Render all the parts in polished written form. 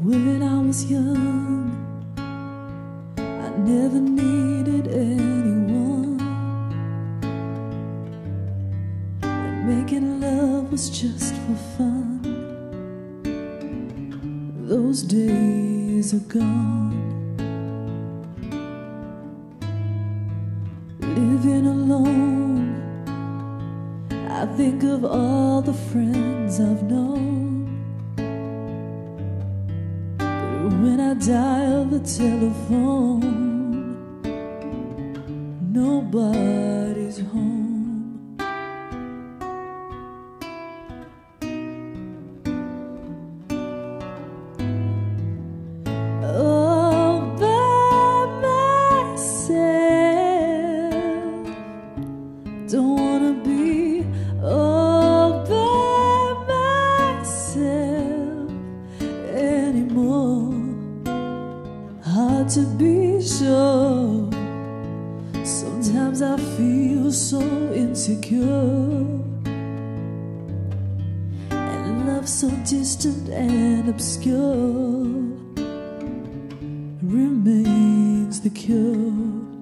When I was young, I never needed anyone, and making love was just for fun. Those days are gone. Living alone, I think of all the friends I've known. When I dial the telephone, nobody's home. All by myself, don't wanna be all by myself anymore. Hard to be sure. Sometimes I feel so insecure, and love so distant and obscure remains the cure.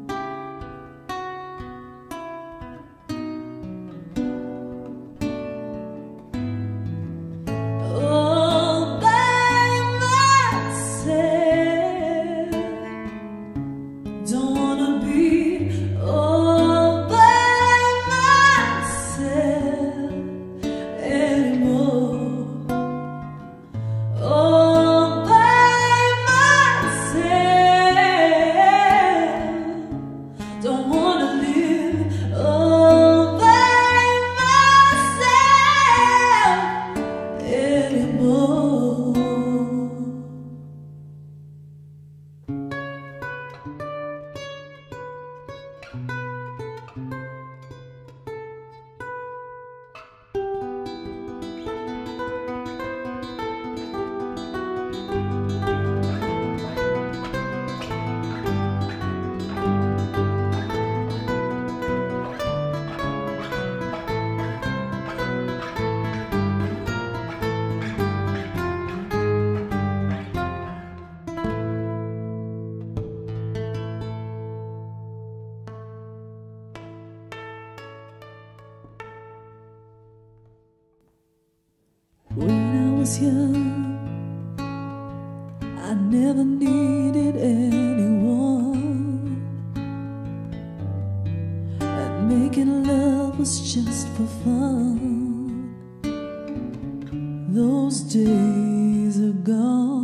When I was young, I never needed anyone, and making love was just for fun. Those days are gone.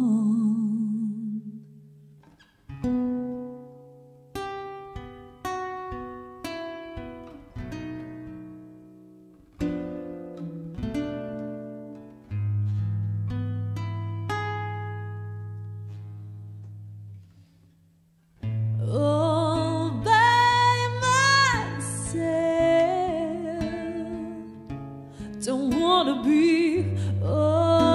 All by myself, don't wanna be all